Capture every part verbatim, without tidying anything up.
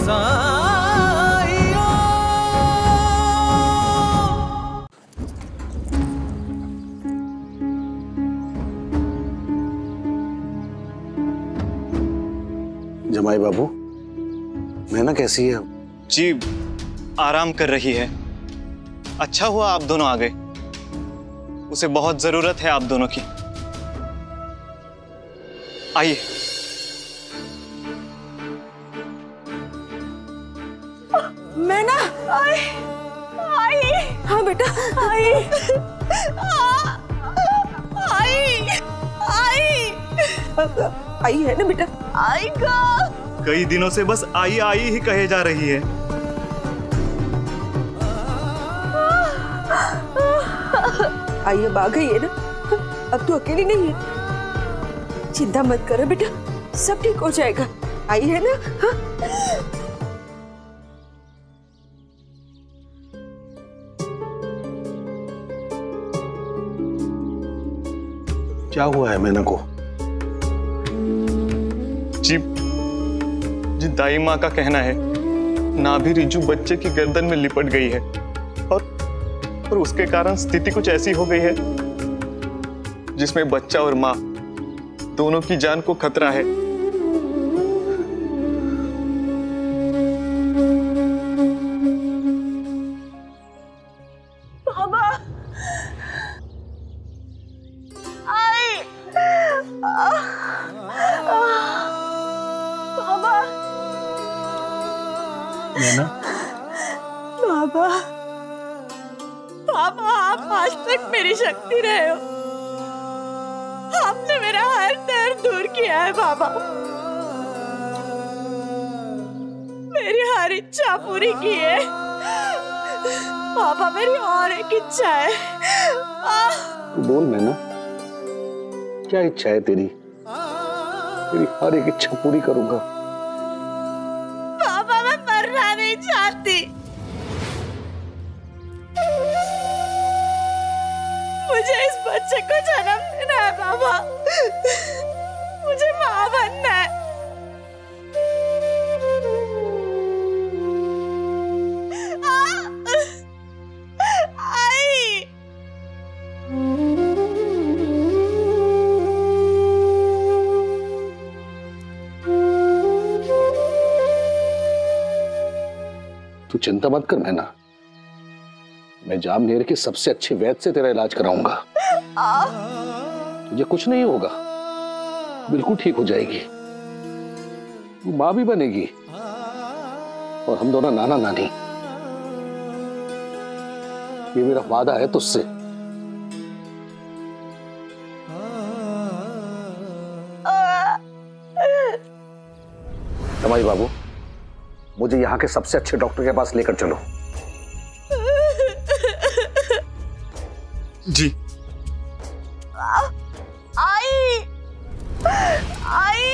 साइयो। जमाई बाबू, मैना कैसी है? जी आराम कर रही है। अच्छा हुआ आप दोनों आ गए, उसे बहुत जरूरत है आप दोनों की। आइए। मैना, आई, आई। हाँ बेटा, आई, आई, आई, आई है ना बेटा? आई का कई दिनों से बस आई आई ही कहे जा रही है। आई अब आ गई है ना, अब तो अकेली नहीं है। चिंता मत करो बेटा, सब ठीक हो जाएगा। आई है ना? हाँ? क्या हुआ है मैना को? जी जी दाई माँ का कहना है नाभि रिजू बच्चे की गर्दन में लिपट गई है और और उसके कारण स्थिति कुछ ऐसी हो गई है जिसमें बच्चा और माँ दोनों की जान को खतरा है। बाबा, आई, बाबा, मैना, बाबा, बाबा आप आज तक मेरी शक्ति रहे हो। आपने मेरा हर दर्द दूर किया है बाबा, मेरी हर इच्छा पूरी की है बाबा। मेरी और एक इच्छा है। तू बोल मैना, क्या इच्छा है तेरी? तेरी हर एक इच्छा पूरी करूंगा। बाबा मैं मरना नहीं चाहती, मुझे इस बच्चे को जन्म देना है बाबा, मुझे माँ बनना है। आई, तू चिंता मत कर मैना, मैं जामनेर के सबसे अच्छे वैद्य से तेरा इलाज कराऊंगा। तुझे कुछ नहीं होगा, बिल्कुल ठीक हो जाएगी। तू माँ भी बनेगी और हम दोनों नाना नानी। ये मेरा वादा है तुझसे। जमाई बाबू, मुझे यहाँ के सबसे अच्छे डॉक्टर के पास लेकर चलो। जी। आई, आई,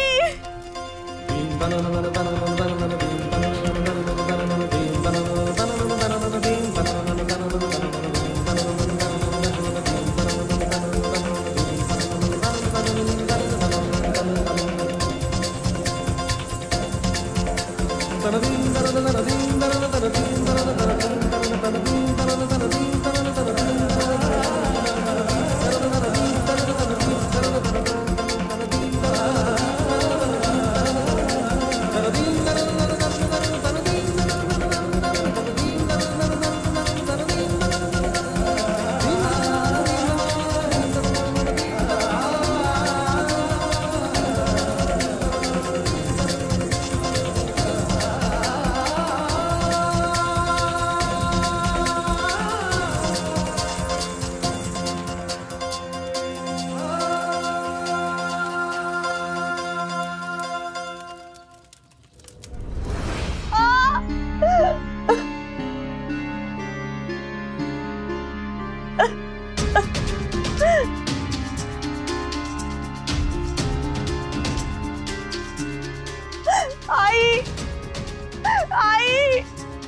आई, आई,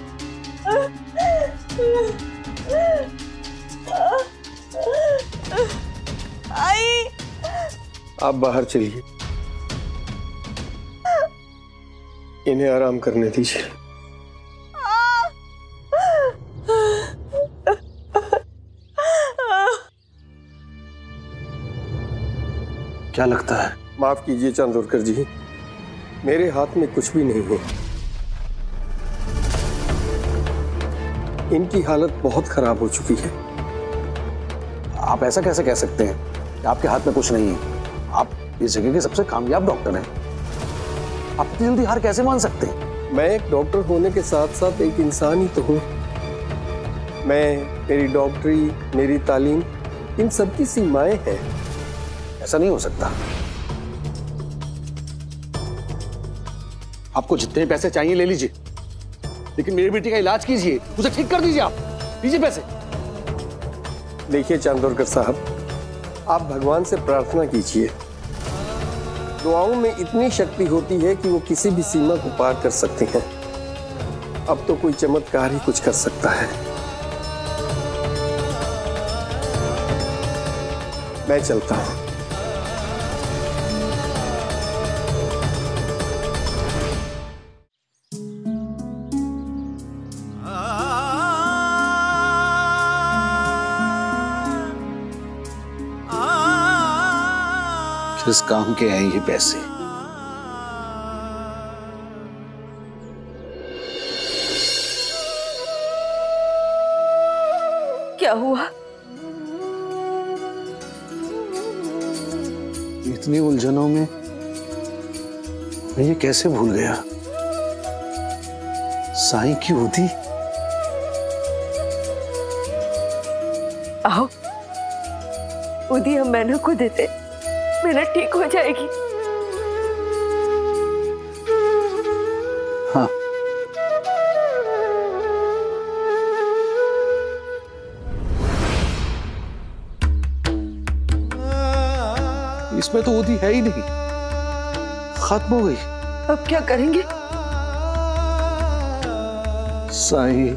आई। आप बाहर चलिए। इन्हें आराम करने दीजिए। क्या लगता है? माफ कीजिए चांदोरकर जी, मेरे हाथ में कुछ भी नहीं है। इनकी हालत बहुत खराब हो चुकी है। आप ऐसा कैसे कह सकते हैं कि आपके हाथ में कुछ नहीं है? आप इस जगह के सबसे कामयाब डॉक्टर हैं। आप इतनी जल्दी हार कैसे मान सकते हैं? मैं एक डॉक्टर होने के साथ साथ एक इंसान ही तो हूँ। मैं, मेरी डॉक्टरी, मेरी तालीम, इन सब की सीमाएं हैं। ऐसा नहीं हो सकता। आपको जितने पैसे चाहिए ले लीजिए, लेकिन मेरी बेटी का इलाज कीजिए, उसे ठीक कर दीजिए। आप लीजिए पैसे। देखिए चांदोरकर साहब, आप भगवान से प्रार्थना कीजिए। दुआओं में इतनी शक्ति होती है कि वो किसी भी सीमा को पार कर सकती हैं। अब तो कोई चमत्कार ही कुछ कर सकता है। मैं चलता हूं। किस काम के हैं ये पैसे? क्या हुआ? इतनी उलझनों में मैं ये कैसे भूल गया? साईं की होती। आओ, उदी हम मैना को देते, मैना ठीक हो जाएगी। हाँ, इसमें तो होती है ही नहीं, खत्म हो गई। अब क्या करेंगे? साईं,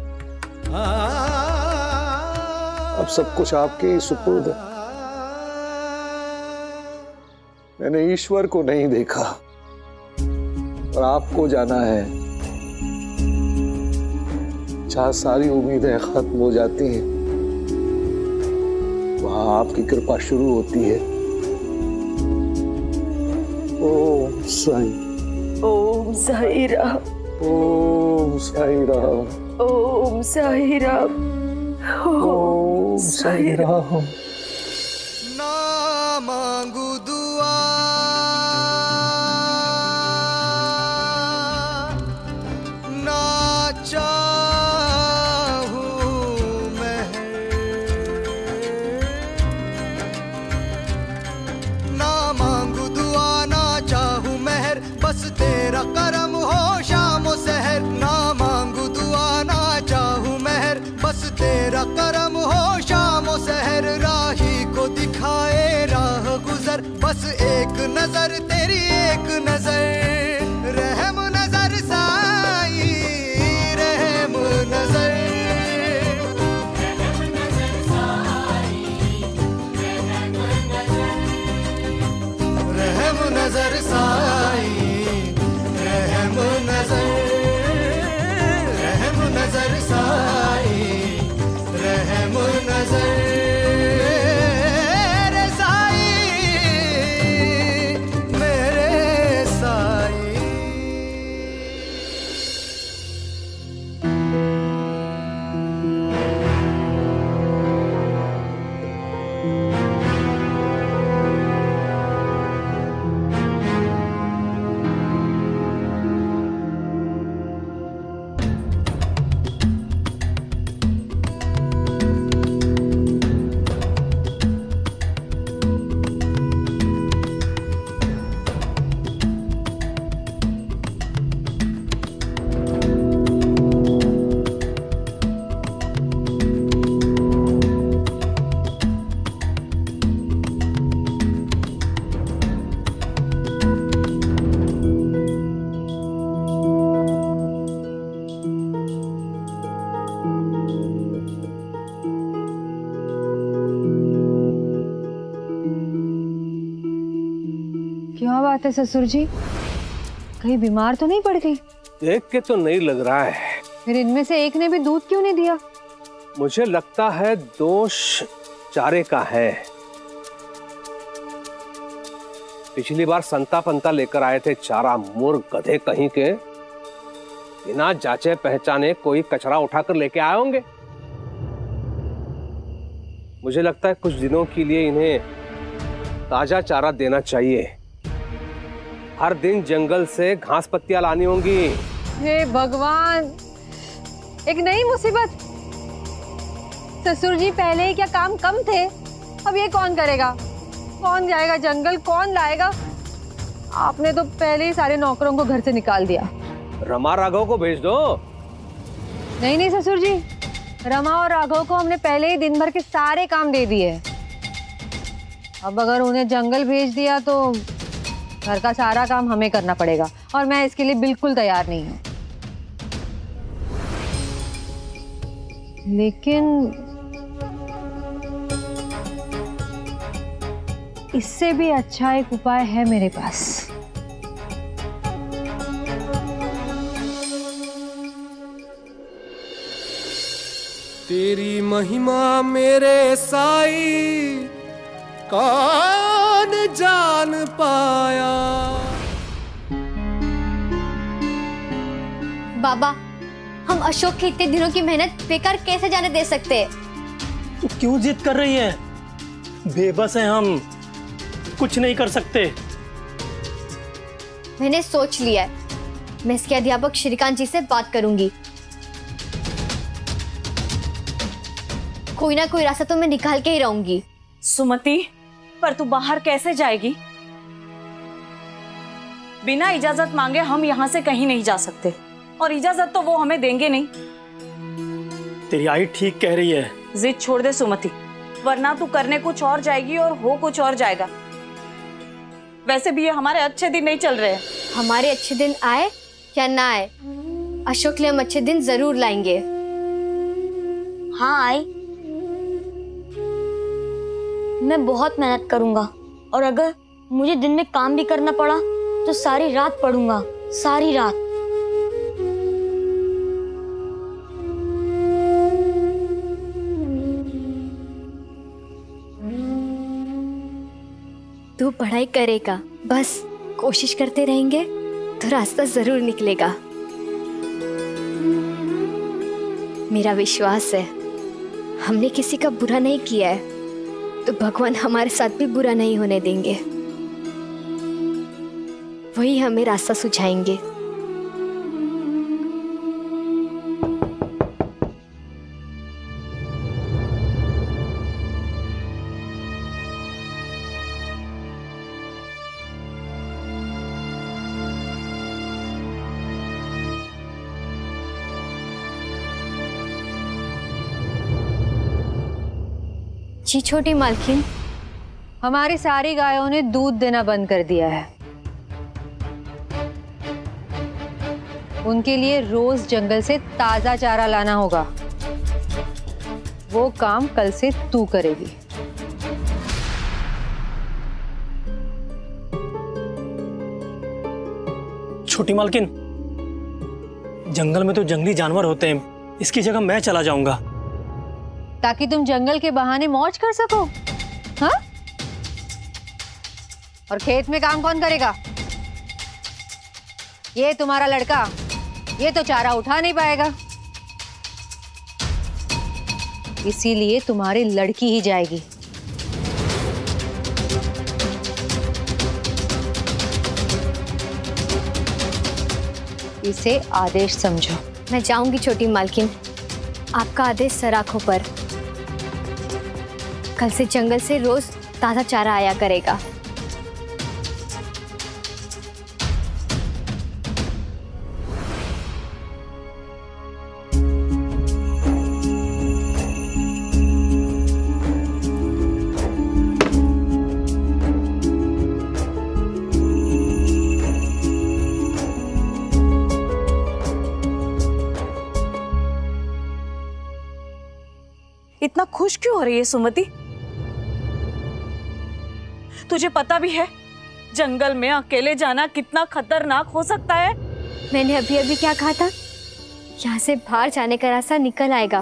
अब सब कुछ आपके ही सुपुर्द है। मैंने ईश्वर को नहीं देखा और आपको जाना है। जहां सारी उम्मीदें खत्म हो जाती हैं, वहां आपकी कृपा शुरू होती है। ओम साईं। ओम साई राम। ओम साई राम। ओम साई राम। ओम साई राम। ना मांगू दुआ, ना चाहूं महर, ना मांगू दुआ, ना चाहूं महर, बस तेरा करम हो शाम सहर। ना मांगू दुआ, ना चाहूं महर, बस तेरा करम हो शाम सहर। राही को दिखाए राह गुजर, बस एक नजर तेरी एक नजर। रहम नजर साई, रहम नजर, रहम नजर साई, रहम नजर, रहम नजर साई, रहम नजर। मेरे साई, मेरे साई। क्या बात है ससुर जी, कहीं बीमार तो नहीं पड़ गई? देख के तो नहीं लग रहा है। फिर इनमें से एक ने भी दूध क्यों नहीं दिया? मुझे लगता है दोष चारे का है। पिछली बार संता पंता लेकर आए थे चारा, मूर्ख गधे कहीं के, बिना जांचे पहचाने कोई कचरा उठाकर लेके आए होंगे। मुझे लगता है कुछ दिनों के लिए इन्हें ताजा चारा देना चाहिए। हर दिन जंगल से घास पत्तियां लानी होंगी। हे भगवान, एक नई मुसीबत। ससुर जी पहले ही क्या काम कम थे, अब ये कौन करेगा? कौन जाएगा जंगल, कौन लाएगा? आपने तो पहले ही सारे नौकरों को घर से निकाल दिया। रमा राघव को भेज दो। नहीं नहीं ससुर जी, रमा और राघव को हमने पहले ही दिन भर के सारे काम दे दिए। अब अगर उन्हें जंगल भेज दिया तो घर का सारा काम हमें करना पड़ेगा, और मैं इसके लिए बिल्कुल तैयार नहीं हूँ। लेकिन इससे भी अच्छा एक उपाय है मेरे पास। तेरी महिमा मेरे साई कौन जान पाया। बाबा, हम अशोक की इतने दिनों की मेहनत बेकार कैसे जाने दे सकते? तो क्यों जिद कर रही है? बेबस हैं हम, कुछ नहीं कर सकते। मैंने सोच लिया है, मैं इसके अध्यापक श्रीकांत जी से बात करूंगी। कोई ना कोई रास्ता तो मैं निकाल के ही रहूंगी। सुमति, पर तू बाहर कैसे जाएगी? बिना इजाजत मांगे हम यहाँ से कहीं नहीं जा सकते, और इजाजत तो वो हमें देंगे नहीं। तेरी आई ठीक कह रही है। जिद छोड़ दे सुमति, वरना तू करने कुछ और जाएगी और हो कुछ और जाएगा। वैसे भी ये हमारे अच्छे दिन नहीं चल रहे हैं। हमारे अच्छे दिन आए या ना आए, अशोक लिए हम अच्छे दिन जरूर लाएंगे। हाँ आई, मैं बहुत मेहनत करूंगा, और अगर मुझे दिन में काम भी करना पड़ा तो सारी रात पढ़ूंगा, सारी रात। तू पढ़ाई करेगा, बस कोशिश करते रहेंगे तो रास्ता जरूर निकलेगा। मेरा विश्वास है, हमने किसी का बुरा नहीं किया है तो भगवान हमारे साथ भी बुरा नहीं होने देंगे। वही हमें रास्ता सुझाएंगे। जी छोटी मालकिन, हमारी सारी गायों ने दूध देना बंद कर दिया है। उनके लिए रोज जंगल से ताजा चारा लाना होगा। वो काम कल से तू करेगी। छोटी मालकिन, जंगल में तो जंगली जानवर होते हैं, इसकी जगह मैं चला जाऊंगा। ताकि तुम जंगल के बहाने मौज कर सको, हाँ? और खेत में काम कौन करेगा? ये तुम्हारा लड़का, ये तो चारा उठा नहीं पाएगा, इसीलिए तुम्हारी लड़की ही जाएगी। इसे आदेश समझो। मैं जाऊंगी छोटी मालकिन, आपका आदेश सर आंखों पर। कल से जंगल से रोज ताजा चारा आया करेगा। इतना खुश क्यों हो रही है सुमति? तुझे पता भी है जंगल में अकेले जाना कितना खतरनाक हो सकता है। मैंने अभी अभी क्या कहा था? यहाँ से बाहर जाने का रास्ता निकल आएगा,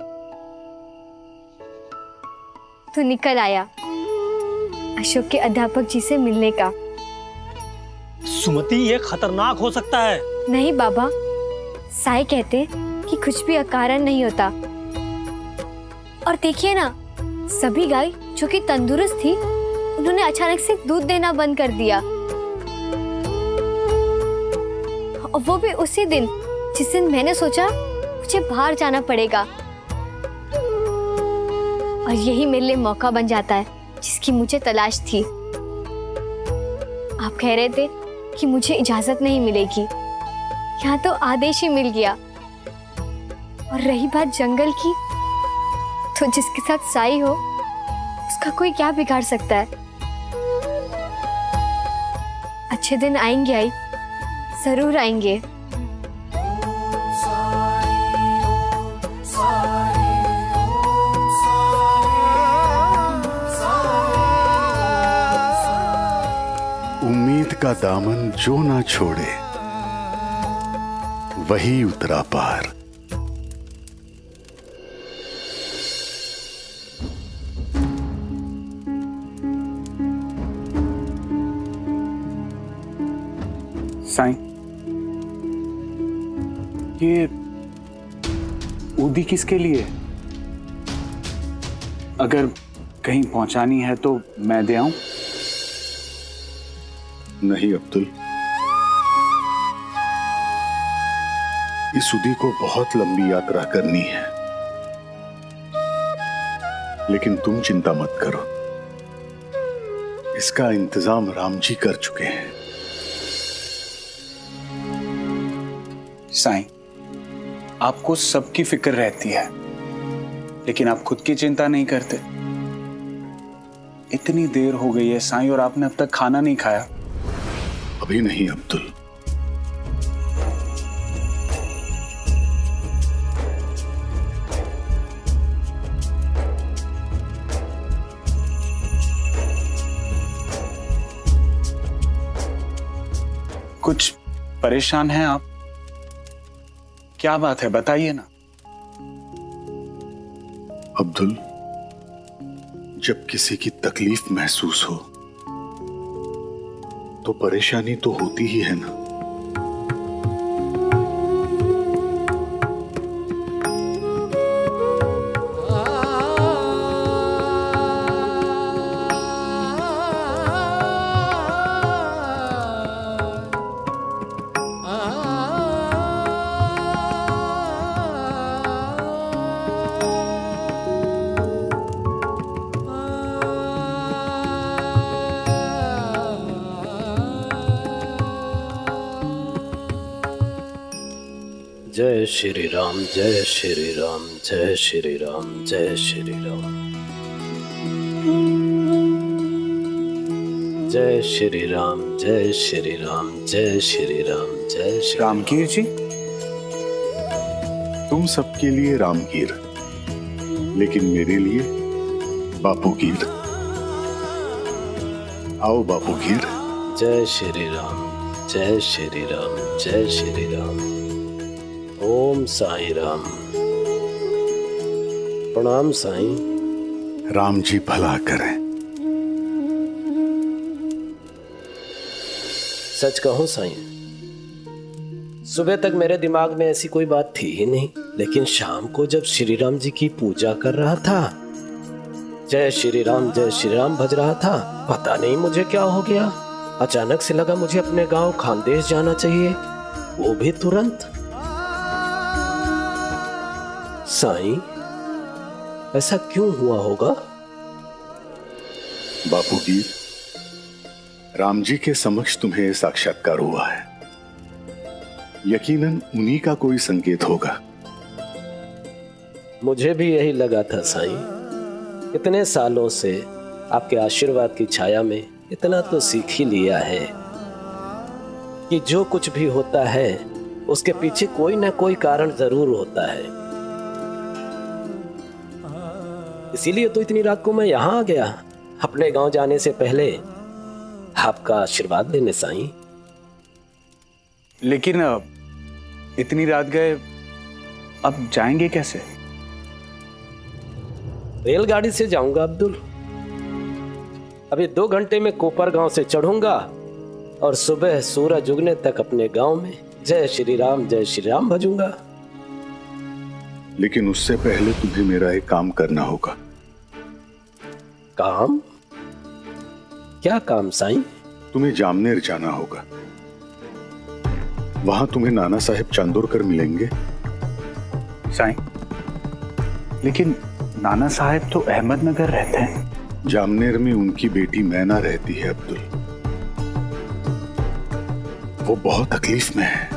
तो निकल आया अशोक के अध्यापक जी से मिलने का। सुमति, ये खतरनाक हो सकता है। नहीं बाबा, साई कहते कि कुछ भी अकारण नहीं होता। और देखिए ना, सभी गाय जो कि तंदुरुस्त थी, उन्होंने अचानक से दूध देना बंद कर दिया, और वो भी उसी दिन जिस दिन मैंने सोचा मुझे बाहर जाना पड़ेगा। और यही मेरे लिए मौका बन जाता है जिसकी मुझे तलाश थी। आप कह रहे थे कि मुझे इजाजत नहीं मिलेगी, यहाँ तो आदेश ही मिल गया। और रही बात जंगल की, तो जिसके साथ साई हो उसका कोई क्या बिगाड़ सकता है। अच्छे दिन आएंगे आई, जरूर आएंगे। उम्मीद का दामन जो ना छोड़े, वही उतरा पार। साईं, ये ऊदी किसके लिए? अगर कहीं पहुंचानी है तो मैं दे आऊं? नहीं अब्दुल, इस उदी को बहुत लंबी यात्रा करनी है, लेकिन तुम चिंता मत करो, इसका इंतजाम राम जी कर चुके हैं। साईं, आपको सबकी फिक्र रहती है, लेकिन आप खुद की चिंता नहीं करते। इतनी देर हो गई है साईं, और आपने अब तक खाना नहीं खाया। अभी नहीं अब्दुल, कुछ परेशान हैं आप? क्या बात है, बताइए ना। अब्दुल, जब किसी की तकलीफ महसूस हो तो परेशानी तो होती ही है ना। जय श्री राम, जय श्री राम, जय श्री राम, जय श्री राम, जय श्री राम, जय श्री राम, जय श्री राम, जय श्री रामगीर जी, तुम सबके लिए रामगीर, लेकिन मेरे लिए बापूगीर। आओ बापूगीर। जय श्री राम, जय श्री राम, जय श्री राम। ओम साई राम। प्रणाम साईं। राम जी भला करें। सच कहूं साईं, सुबह तक मेरे दिमाग में ऐसी कोई बात थी ही नहीं, लेकिन शाम को जब श्री राम जी की पूजा कर रहा था, जय श्री राम जय श्री राम बज रहा था, पता नहीं मुझे क्या हो गया, अचानक से लगा मुझे अपने गांव खानदेश जाना चाहिए, वो भी तुरंत। साईं, ऐसा क्यों हुआ होगा? बापूगीर, राम जी के समक्ष तुम्हें साक्षात्कार हुआ है, यकीनन उन्हीं का कोई संकेत होगा। मुझे भी यही लगा था साईं। इतने सालों से आपके आशीर्वाद की छाया में इतना तो सीख ही लिया है कि जो कुछ भी होता है उसके पीछे कोई ना कोई कारण जरूर होता है। इसीलिए तो इतनी रात को मैं यहाँ आ गया। अपने गांव जाने से पहले आपका आशीर्वाद लेने साईं। लेकिन इतनी रात गए, अब जाएंगे कैसे? रेलगाड़ी से जाऊंगा अब्दुल। अभी दो घंटे में कोपर गांव से चढ़ूंगा और सुबह सूरज उगने तक अपने गांव में जय श्री राम जय श्री राम भजूंगा। लेकिन उससे पहले तुम्हें मेरा एक काम करना होगा। काम? क्या काम साईं? तुम्हें जामनेर जाना होगा। वहां तुम्हें नाना साहेब चांदोरकर मिलेंगे। साईं, लेकिन नाना साहेब तो अहमदनगर रहते हैं। जामनेर में उनकी बेटी मैना रहती है अब्दुल। वो बहुत तकलीफ में है।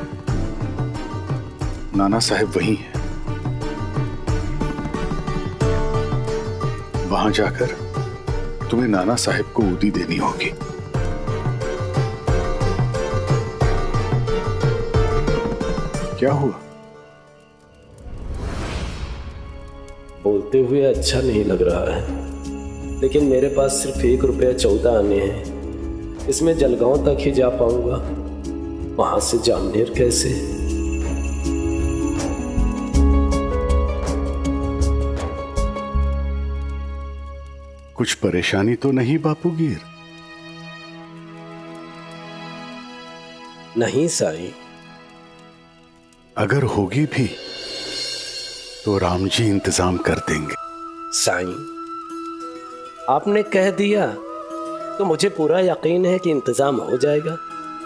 नाना साहेब वही है। वहां जाकर तुम्हें नाना साहेब को उदी देनी होगी। क्या हुआ? बोलते हुए अच्छा नहीं लग रहा है, लेकिन मेरे पास सिर्फ एक रुपया चौदह आने हैं। इसमें जलगांव तक ही जा पाऊंगा, वहां से जामनेर कैसे? कुछ परेशानी तो नहीं बापूगीर? नहीं साईं। अगर होगी भी तो राम जी इंतजाम कर देंगे। साईं, आपने कह दिया तो मुझे पूरा यकीन है कि इंतजाम हो जाएगा।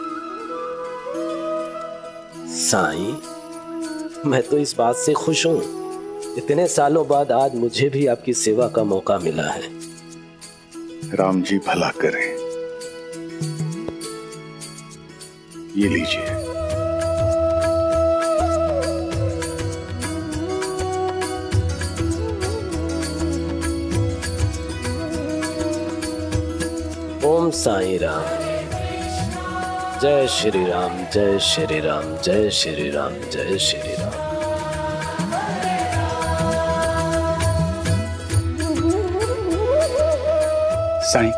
साईं, मैं तो इस बात से खुश हूं, इतने सालों बाद आज मुझे भी आपकी सेवा का मौका मिला है। राम जी भला करें। ये लीजिए। ओम साई राम। जय श्री राम जय श्री राम जय श्री राम जय श्री राम। साईं,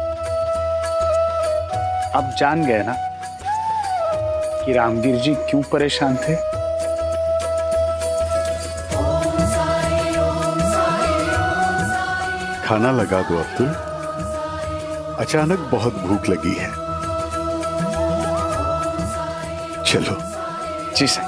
आप जान गए ना कि रामगीर जी क्यों परेशान थे? खाना लगा दो अब्दुल, अचानक बहुत भूख लगी है। चलो। जी साईं।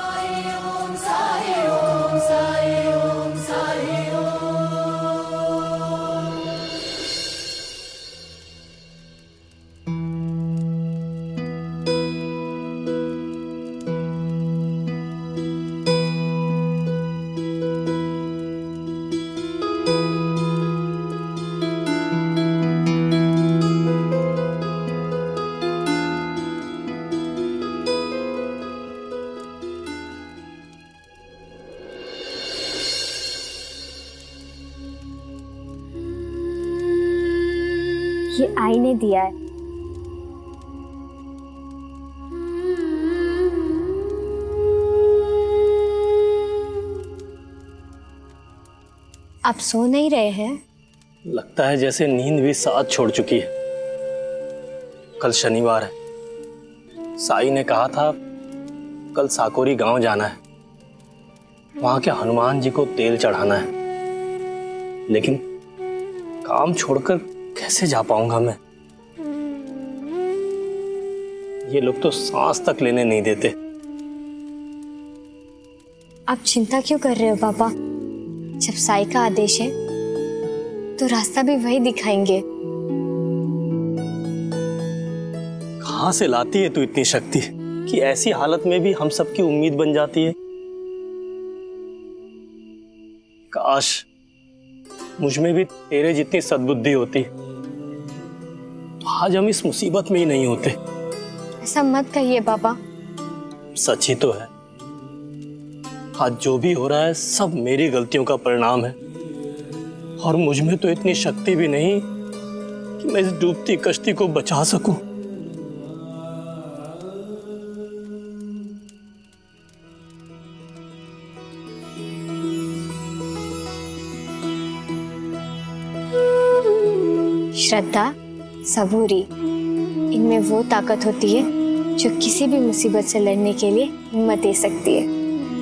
ये आई ने दिया है। आप सो नहीं रहे हैं? लगता है जैसे नींद भी साथ छोड़ चुकी है। कल शनिवार है। साई ने कहा था कल साकोरी गांव जाना है, वहां के हनुमान जी को तेल चढ़ाना है। लेकिन काम छोड़कर कैसे जा पाऊंगा मैं? ये लोग तो सांस तक लेने नहीं देते। आप चिंता क्यों कर रहे हो पापा? जब साई का आदेश है तो रास्ता भी वही दिखाएंगे। कहां से लाती है तू इतनी शक्ति कि ऐसी हालत में भी हम सबकी उम्मीद बन जाती है? काश मुझ में भी तेरे जितनी सद्बुद्धि होती तो आज हम इस मुसीबत में ही नहीं होते। ऐसा मत कहिए पापा। सच ही तो है। आज जो भी हो रहा है सब मेरी गलतियों का परिणाम है, और मुझ में तो इतनी शक्ति भी नहीं कि मैं इस डूबती कश्ती को बचा सकूं। श्रद्धा, सबूरी, इनमें वो ताकत होती है जो किसी भी मुसीबत से लड़ने के लिए हिम्मत दे सकती है।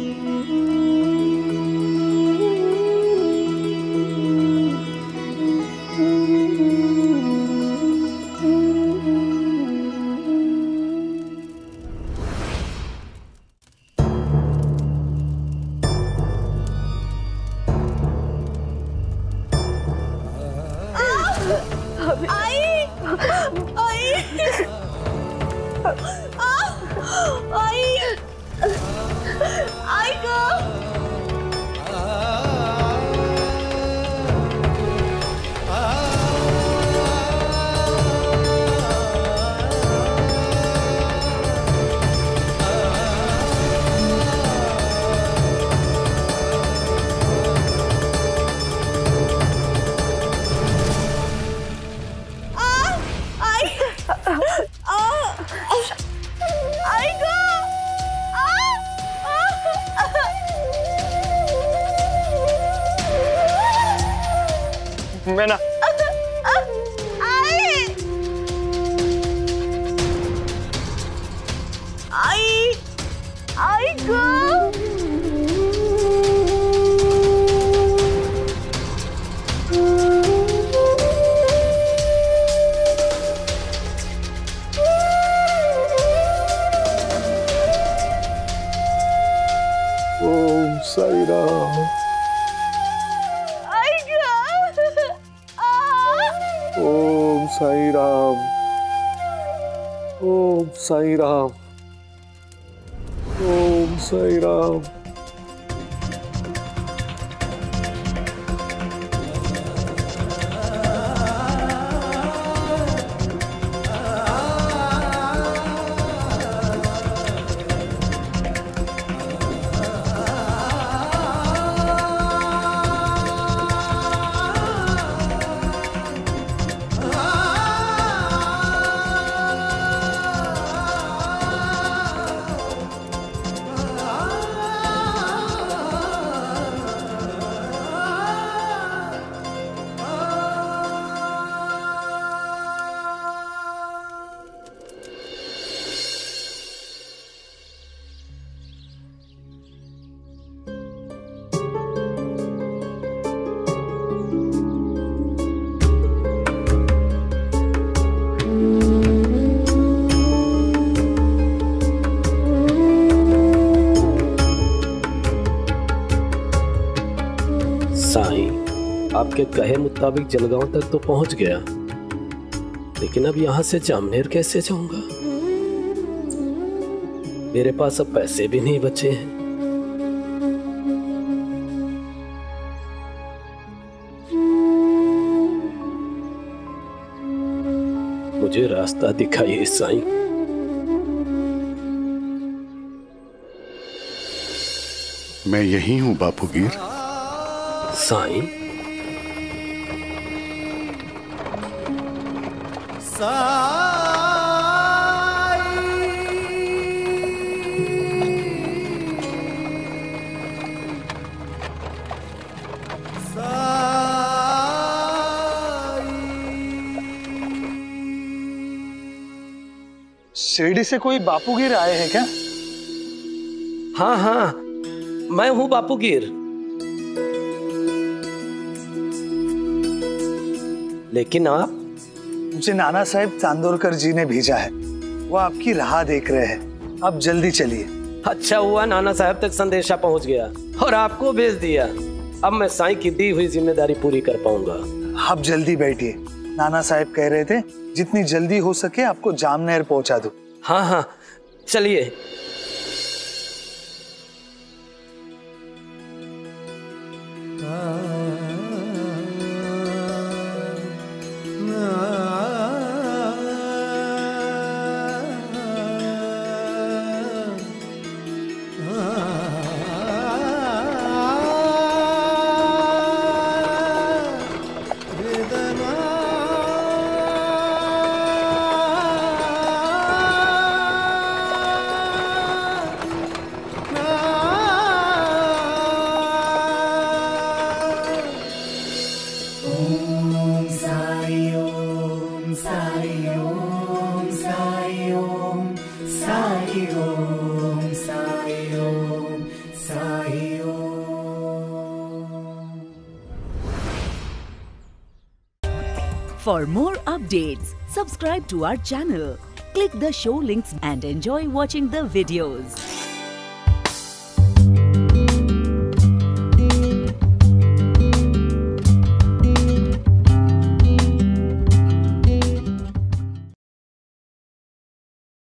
मैना आई आई गो ओम साई राम। ओम साई राम। ओम साई राम। ओम साई राम। आपके कहे मुताबिक जलगांव तक तो पहुंच गया, लेकिन अब यहां से जामनेर कैसे जाऊंगा? मेरे पास अब पैसे भी नहीं बचे हैं। मुझे रास्ता दिखाइए साईं। मैं यही हूं बापूगीर। साईं शिरडी से कोई बापूगीर आए हैं क्या? हाँ हाँ, मैं हूं बापूगीर। लेकिन आप? मुझे नाना साहब चांदोरकर जी ने भेजा है, वो आपकी राह देख रहे हैं। आप जल्दी चलिए। अच्छा हुआ नाना साहब तक संदेशा पहुंच गया और आपको भेज दिया। अब मैं साईं की दी हुई जिम्मेदारी पूरी कर पाऊंगा। आप जल्दी बैठिए। नाना साहब कह रहे थे जितनी जल्दी हो सके आपको जामनेर पहुंचा दूं। हाँ हाँ चलिए। For more updates, subscribe to our channel, click the show links and enjoy watching the videos.